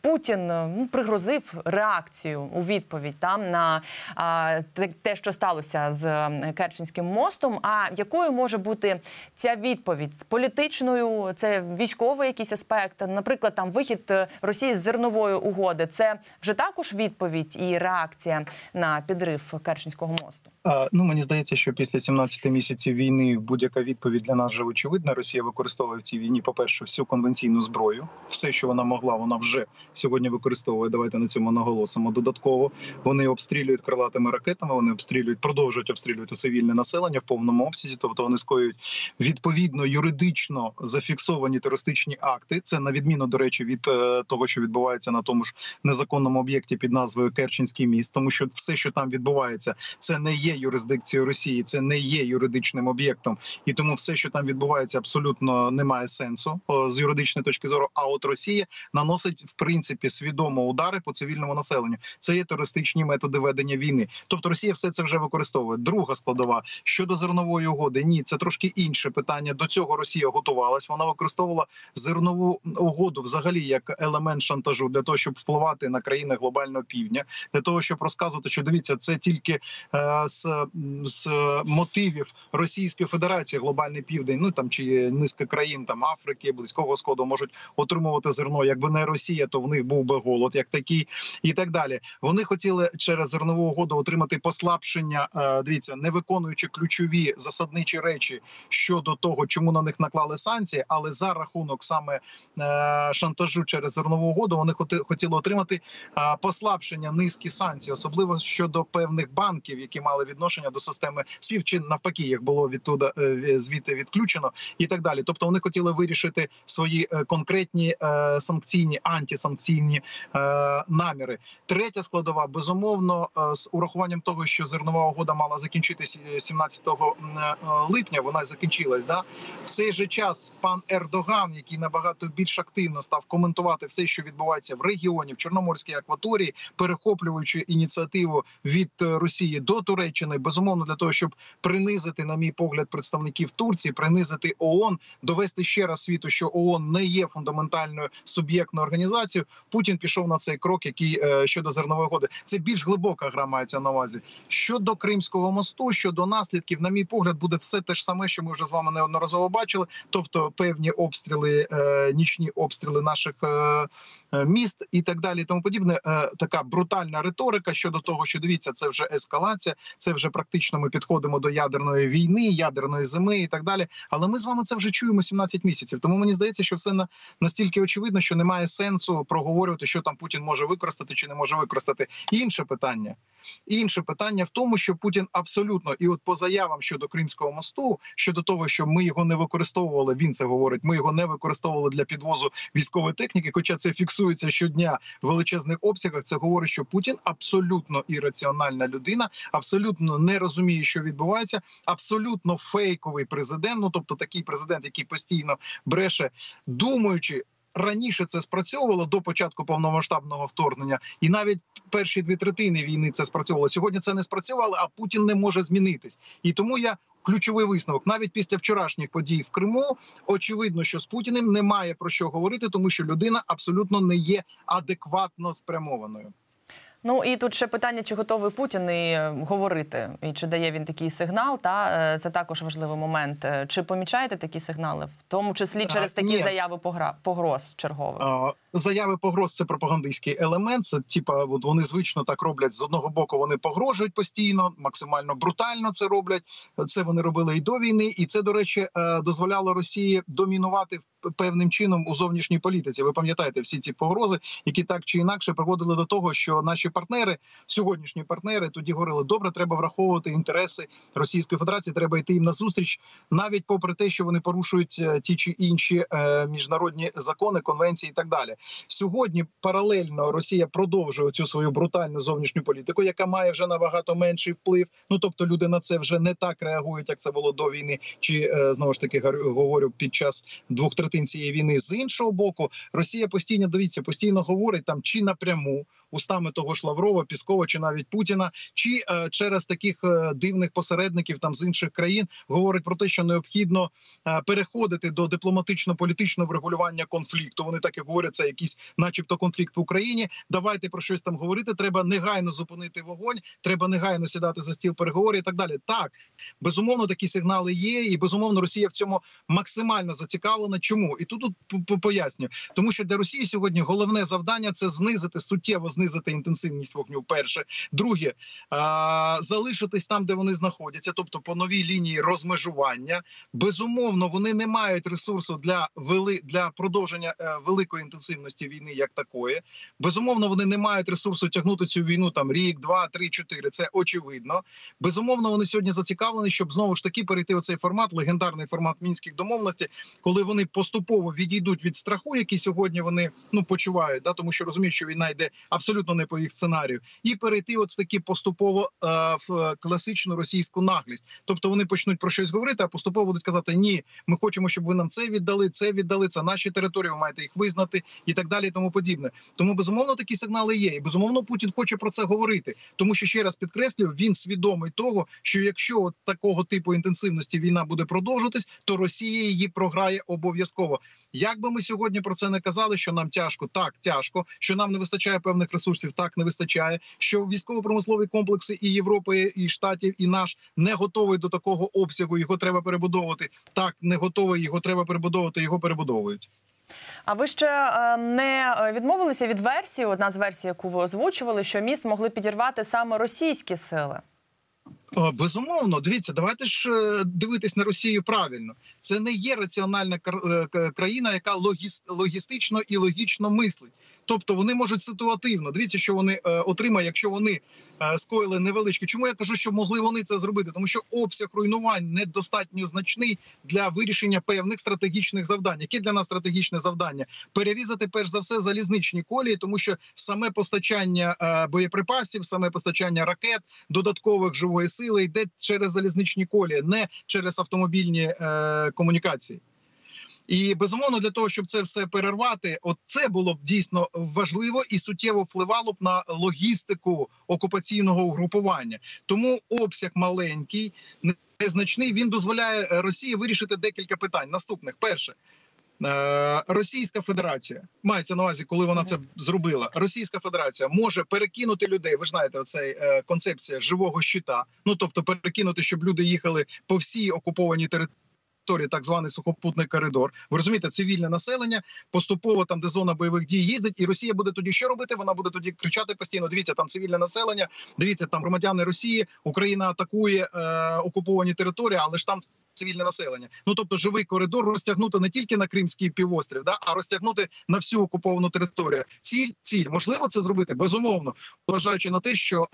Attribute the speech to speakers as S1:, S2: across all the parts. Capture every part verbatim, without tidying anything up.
S1: Путін ну, пригрозив реакцію у відповідь там на а, те, що сталося з Керченським мостом. А якою може бути ця відповідь? Політичною, це військовий якийсь аспект? Наприклад, там вихід Росії з зернової угоди. Це вже також відповідь і реакція на підрив Керченського мосту?
S2: А, ну, мені здається, що після сімнадцяти місяців війни будь-яка відповідь для нас вже очевидна. Росія використовує в цій війні, по-перше, всю конвенційну зброю. Все, що вона могла, вона вже сьогодні використовує. Давайте на цьому наголосимо. Додатково вони обстрілюють крилатими ракетами, вони обстрілюють, продовжують обстрілювати цивільне населення в повному обсязі. Тобто вони скоюють відповідно юридично зафіксовані терористичні акти. Це на відміну, до речі, від е, того, що відбувається на тому ж незаконному об'єкті під назвою Керченський міст. Тому що все, що там відбувається, це не є юрисдикцією Росії, це не є юридичним об'єктом. І тому все, що там відбувається, абсолютно не має сенсу о, з юридичної точки зору. А от Росія наносить, в принципі, свідомо удари по цивільному населенню. Це є терористичні методи ведення війни. Тобто Росія все це вже використовує. Друга складова. Щодо зернової угоди, ні, це трошки інше питання. До цього Росія готувалась. Вона використовувала зернову угоду взагалі як елемент шантажу для того, щоб впливати на країни глобального півдня, для того, щоб розказувати, що дивіться, це тільки е, з, з мотивів Російської Федерації глобальний південь, ну там чи низка країн там Африки, Близького Сходу можуть отримувати зерно. Якби не Росія, то в них був би голод, як такий, і так далі. Вони хотіли через зернову угоду отримати послабшення, е, дивіться, не виконуючи ключові засадничі речі щодо того, чому на них наклали санкції, але за рахунок саме е, шантажу через зернову угоду вони хотіли отримати е, послабшення низки санкцій, особливо щодо певних банків, які мали відношення до системи СВІФТ, чи навпаки, їх було відтуда е, звідти відключено і так далі. Тобто вони хотіли вирішити свої е, конкретні е, санкційні, антисанкційні е, наміри. Третя складова, безумовно, е, з урахуванням того, що зернова угода мала закінчитися сімнадцятого липня, вона закінчилась, да? В цей же час пан Ердоган, який набагато більш активно став коментувати все, що відбувається в регіоні, в Чорноморській акваторії, перехоплюючи ініціативу від Росії до Туреччини, безумовно, для того, щоб принизити, на мій погляд, представників Турції, принизити ООН, довести ще раз світу, що ООН не є фундаментальною суб'єктною організацією, Путін пішов на цей крок, який е, щодо зернової угоди. Це більш глибока гра мається на увазі. Щодо Кримського мосту, щодо наслідків, на мій погляд, буде все те ж саме, що ми вже з вами неодноразово бачили, тобто певні обстріли, е, нічні обстріли наших е, міст і так далі, і тому подібне. Е, така брутальна риторика щодо того, що дивіться, це вже ескалація, це вже практично ми підходимо до ядерної війни, ядерної зими і так далі. Але ми з вами це вже чуємо сімнадцять місяців. Тому мені здається, що все на, настільки очевидно, що немає сенсу проговорювати, що там Путін може використати чи не може використати. Інше питання. Інше питання в тому, що Путін абсолютно, і от по заявам щодо Кримського мосту, щодо того, що ми його не використовували, він це говорить, ми його не використовували для підвозу військової техніки, хоча це фіксується щодня в величезних обсягах, це говорить, що Путін абсолютно ірраціональна людина, абсолютно не розуміє, що відбувається, абсолютно фейковий президент, ну тобто такий президент, який постійно бреше, думаючи, раніше це спрацьовувало до початку повномасштабного вторгнення, і навіть перші дві третини війни це спрацьовувало. Сьогодні це не спрацювало, а Путін не може змінитись. І тому я ключовий висновок. Навіть після вчорашніх подій в Криму очевидно, що з Путіним немає про що говорити, тому що людина абсолютно не є адекватно спрямованою.
S1: Ну і тут ще питання, чи готовий Путін і говорити, і чи дає він такий сигнал, та це також важливий момент. Чи помічаєте такі сигнали, в тому числі через такі Ні. заяви погроз чергових? А,
S2: заяви погроз – це пропагандистський елемент, це типа, от вони звично так роблять, з одного боку вони погрожують постійно, максимально брутально це роблять, це вони робили і до війни, і це, до речі, дозволяло Росії домінувати певним чином у зовнішній політиці. Ви пам'ятаєте всі ці погрози, які так чи інакше приводили до того, що наші партнери, сьогоднішні партнери, тоді говорили, добре, треба враховувати інтереси Російської Федерації, треба йти їм на зустріч, навіть попри те, що вони порушують ті чи інші е, міжнародні закони, конвенції і так далі. Сьогодні паралельно Росія продовжує цю свою брутальну зовнішню політику, яка має вже набагато менший вплив. Ну, тобто люди на це вже не так реагують, як це було до війни, чи, е, знову ж таки, говорю, під час двох третин цієї війни. З іншого боку, Росія постійно, дивіться, постійно говорить там чи напряму, устами того ж Лаврова, Піскова чи навіть Путіна, чи е, через таких е, дивних посередників там з інших країн говорить про те, що необхідно е, переходити до дипломатично-політичного врегулювання конфлікту. Вони так і говорять, це якийсь, начебто, конфлікт в Україні. Давайте про щось там говорити. Треба негайно зупинити вогонь, треба негайно сідати за стіл переговорів і так далі. Так, безумовно, такі сигнали є, і безумовно Росія в цьому максимально зацікавлена. Чому? І тут, тут поясню. Тому що для Росії сьогодні головне завдання – це знизити, суттєво знизити інтенсивність вогню, перше. Друге, а, залишитись там, де вони знаходяться, тобто по новій лінії розмежування. Безумовно, вони не мають ресурсу для, вели, для продовження е, великої інтенсивності війни як такої. Безумовно, вони не мають ресурсу тягнути цю війну там рік, два, три, чотири. Це очевидно. Безумовно, вони сьогодні зацікавлені, щоб знову ж таки перейти у цей формат, легендарний формат Мінських домовленостей, коли вони поступово відійдуть від страху, який сьогодні вони ну почувають, да, тому що розуміють, що війна йде абсолютно не по їх сценарію, і перейти от в такі поступово е, в класичну російську наглість. Тобто вони почнуть про щось говорити, а поступово будуть казати: ні, ми хочемо, щоб ви нам це віддали, це віддали, це наші території, ви маєте їх визнати і так далі, і тому подібне. Тому безумовно такі сигнали є, і безумовно Путін хоче про це говорити, тому що, ще раз підкреслюю, він свідомий того, що якщо от такого типу інтенсивності війна буде продовжуватись, то Росія її програє обов'язково. Як би ми сьогодні про це не казали, що нам тяжко, так, тяжко, що нам не вистачає певних ресурсів, так, не вистачає, що військово-промислові комплекси і Європи, і Штатів, і наш не готовий до такого обсягу, його треба перебудовувати, так, не готовий, його треба перебудовувати, його перебудовують.
S1: А ви ще не відмовилися від версії, одна з версій, яку ви озвучували, що міст могли підірвати саме російські сили?
S2: Безумовно, дивіться, давайте ж дивитись на Росію правильно. Це не є раціональна країна, яка логістично і логічно мислить. Тобто вони можуть ситуативно. Дивіться, що вони е, отримають, якщо вони е, скоїли невеличкі. Чому я кажу, що могли вони це зробити? Тому що обсяг руйнувань недостатньо значний для вирішення певних стратегічних завдань. Які для нас стратегічне завдання? Перерізати, перш за все, залізничні колії, тому що саме постачання е, боєприпасів, саме постачання ракет, додаткових живої сили йде через залізничні колії, не через автомобільні е, комунікації. І, безумовно, для того, щоб це все перервати, от це було б дійсно важливо і суттєво впливало б на логістику окупаційного угрупування. Тому обсяг маленький, незначний, він дозволяє Росії вирішити декілька питань. Наступних. Перше. Російська Федерація, мається на увазі, коли вона це зробила, Російська Федерація може перекинути людей, ви ж знаєте, оцей е, концепція живого щита, ну тобто перекинути, щоб люди їхали по всій окупованій території, так званий сухопутний коридор. Ви розумієте, цивільне населення поступово там, де зона бойових дій, їздить, і Росія буде тоді що робити? Вона буде тоді кричати постійно: дивіться, там цивільне населення, дивіться, там громадяни Росії, Україна атакує е, окуповані території, але ж там цивільне населення. Ну, тобто живий коридор розтягнути не тільки на Кримський півострів, да, а розтягнути на всю окуповану територію. Ціль, ціль. Можливо це зробити? Безумовно. Вважаючи на те, що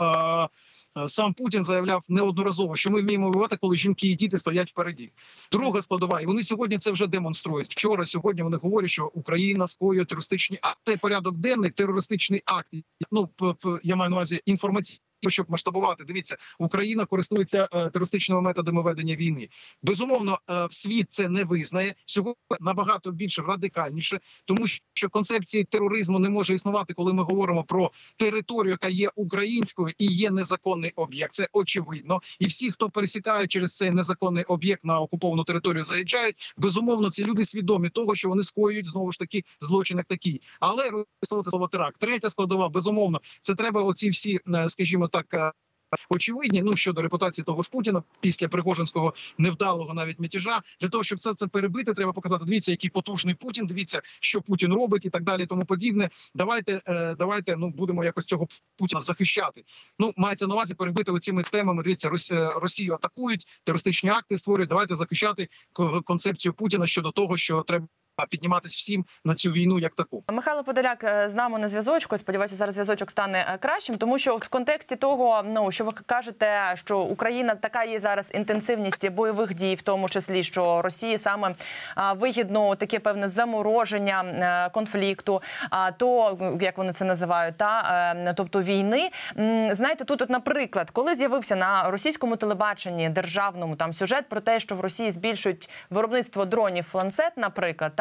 S2: е, сам Путін заявляв неодноразово, що ми вміємо воювати, коли жінки і діти стоять впереді. Друга складова, і вони сьогодні це вже демонструють. Вчора, сьогодні вони говорять, що Україна скоює терористичні акти. Цей порядок денний, терористичний акт, ну, я маю на увазі інформаційний, щоб масштабувати. Дивіться, Україна користується е, терористичними методами ведення війни. Безумовно, е, світ це не визнає. Сьогодні набагато більше, радикальніше, тому що концепції тероризму не може існувати, коли ми говоримо про територію, яка є українською і є незаконний об'єкт. Це очевидно. І всі, хто пересікають через цей незаконний об'єкт на окуповану територію, заїжджають. Безумовно, ці люди свідомі того, що вони скоюють знову ж таки злочин як такий. Але використовувати слово теракт. Третя складова, безумовно, це треба оці всі, скажімо так, очевидні, ну, щодо репутації того ж Путіна після Пригожинського невдалого навіть мятежа. Для того, щоб все це перебити, треба показати: дивіться, який потужний Путін, дивіться, що Путін робить і так далі, і тому подібне. Давайте, е, давайте, ну, будемо якось цього Путіна захищати. Ну, мається на увазі перебити оціми темами: дивіться, Росію атакують, терористичні акти створюють, давайте захищати концепцію Путіна щодо того, що треба підніматись всім на цю війну як таку.
S1: Михайло Подоляк з нами на зв'язочку. Сподіваюся, зараз зв'язочок стане кращим, тому що в контексті того, ну, що ви кажете, що Україна, така є зараз інтенсивність бойових дій, в тому числі, що Росії саме а, вигідно таке певне замороження а, конфлікту, а, то, як вони це називають, та, а, тобто війни. М, знаєте, тут, от, наприклад, коли з'явився на російському телебаченні державному там сюжет про те, що в Росії збільшують виробництво дронів Lancet, наприклад,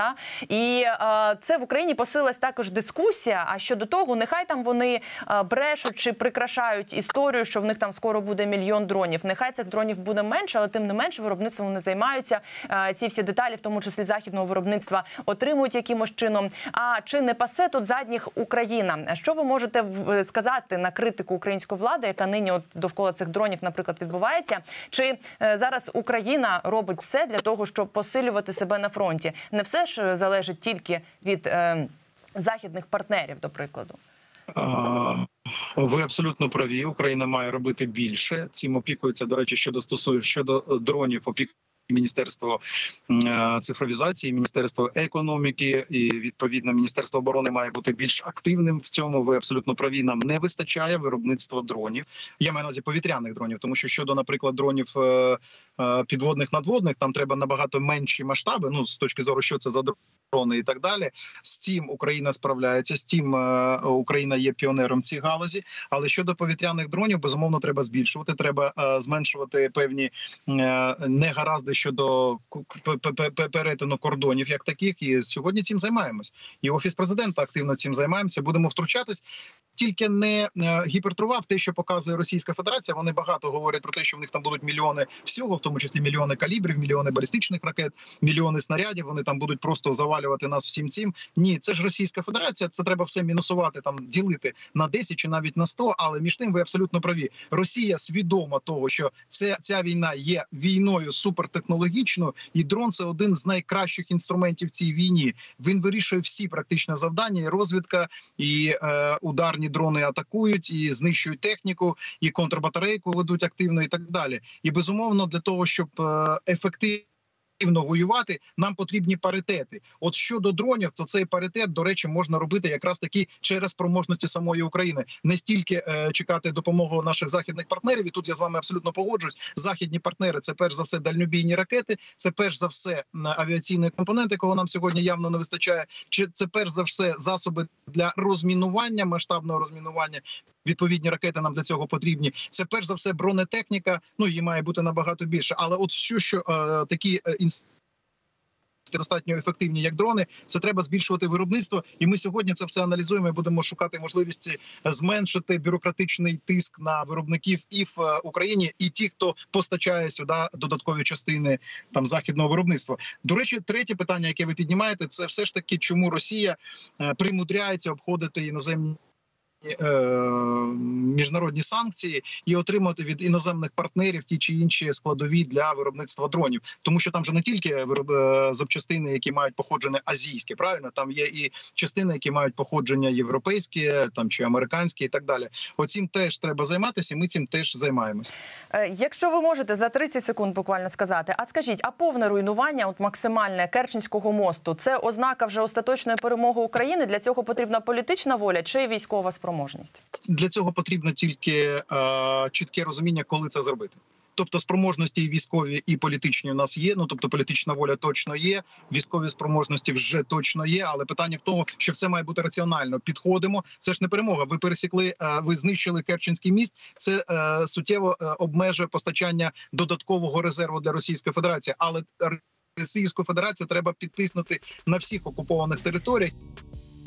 S1: Та? І е, це в Україні посилилась також дискусія, а щодо того, нехай там вони е, брешуть чи прикрашають історію, що в них там скоро буде мільйон дронів. Нехай цих дронів буде менше, але тим не менше виробництвом вони займаються. Е, ці всі деталі, в тому числі західного виробництва, отримують якимось чином. А чи не пасе тут задніх Україна? Що ви можете сказати на критику української влади, яка нині от довкола цих дронів, наприклад, відбувається? Чи е, зараз Україна робить все для того, щоб посилювати себе на фронті? Не все ж залежить тільки від е, західних партнерів, до прикладу.
S2: Ви абсолютно праві. Україна має робити більше. Цим опікується, до речі, щодо стосує щодо дронів, опікується Міністерство цифровізації, Міністерство економіки і, відповідно, Міністерство оборони має бути більш активним в цьому. Ви абсолютно праві. Нам не вистачає виробництва дронів. Я маю на увазі повітряних дронів, тому що щодо, наприклад, дронів підводних, надводних, там треба набагато менші масштаби, ну, з точки зору, що це за дрони і так далі. З цим Україна справляється, з цим е, Україна є піонером в цій галузі. Але щодо повітряних дронів, безумовно, треба збільшувати, треба е, зменшувати певні е, негаразди щодо перетину кордонів як таких. І сьогодні цим займаємось. І Офіс Президента активно цим займаємося. Будемо втручатись. Тільки не гіпертрофував те, що показує Російська Федерація. Вони багато говорять про те, що в них там будуть мільйони всього, в тому числі мільйони калібрів, мільйони балістичних ракет, мільйони снарядів. Вони там будуть просто завалювати нас всім цим. Ні, це ж Російська Федерація. Це треба все мінусувати, там ділити на десять чи навіть на сто. Але між тим ви абсолютно праві. Росія свідома того, що це ця війна є війною супертехнологічною, і дрон це один з найкращих інструментів в цій війні. Він вирішує всі практично завдання, і розвідка, і е, ударні дрони атакують, і знищують техніку, і контрбатарейку ведуть активно, і так далі. І безумовно, для того, щоб ефективно воювати, нам потрібні паритети. От щодо дронів, то цей паритет, до речі, можна робити якраз таки через спроможності самої України. Не стільки е, чекати допомогу наших західних партнерів, і тут я з вами абсолютно погоджуюсь. Західні партнери – це перш за все дальнобійні ракети, це перш за все авіаційні компоненти, кого нам сьогодні явно не вистачає, чи це перш за все засоби для розмінування, масштабного розмінування. Відповідні ракети нам для цього потрібні. Це перш за все бронетехніка, ну її має бути набагато більше. Але от що, що е, такі е, інституції достатньо ефективні, як дрони, це треба збільшувати виробництво. І ми сьогодні це все аналізуємо і будемо шукати можливості зменшити бюрократичний тиск на виробників і в Україні, і ті, хто постачає сюди додаткові частини там західного виробництва. До речі, третє питання, яке ви піднімаєте, це все ж таки, чому Росія е, примудряється обходити іноземні міжнародні санкції і отримати від іноземних партнерів ті чи інші складові для виробництва дронів. Тому що там же не тільки запчастини, які мають походження азійське, правильно? Там є і частини, які мають походження європейське, там чи американське і так далі. Оцім теж треба займатися, і ми цим теж займаємось.
S1: Якщо ви можете за тридцять секунд буквально сказати, а скажіть, а повне руйнування, от максимальне Керченського мосту, це ознака вже остаточної перемоги України? Для цього потрібна політична воля чи військова спроможність?
S2: Для цього потрібно тільки е, чітке розуміння, коли це зробити. Тобто спроможності і військові, і політичні у нас є, ну тобто політична воля точно є, військові спроможності вже точно є, але питання в тому, що все має бути раціонально. Підходимо, це ж не перемога, ви пересікли, ви знищили Керченський міст, це е, суттєво обмежує постачання додаткового резерву для Російської Федерації, але Російську Федерацію треба підтиснути на всіх окупованих територіях.